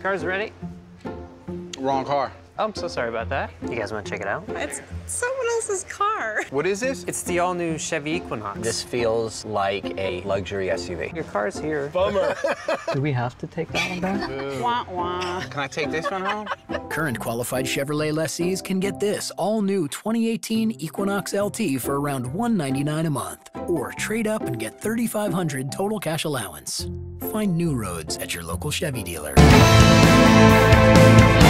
Car's ready. Wrong car. Oh, I'm so sorry about that. You guys want to check it out? It's someone else's car. What is this? It's the all-new Chevy Equinox. This feels like a luxury SUV. Your car's here. Bummer. Do we have to take that one back? Wah, wah. Can I take this one home? Current qualified Chevrolet lessees can get this all-new 2018 Equinox LT for around $199 a month. Or trade up and get $3,500 total cash allowance. Find new roads at your local Chevy dealer.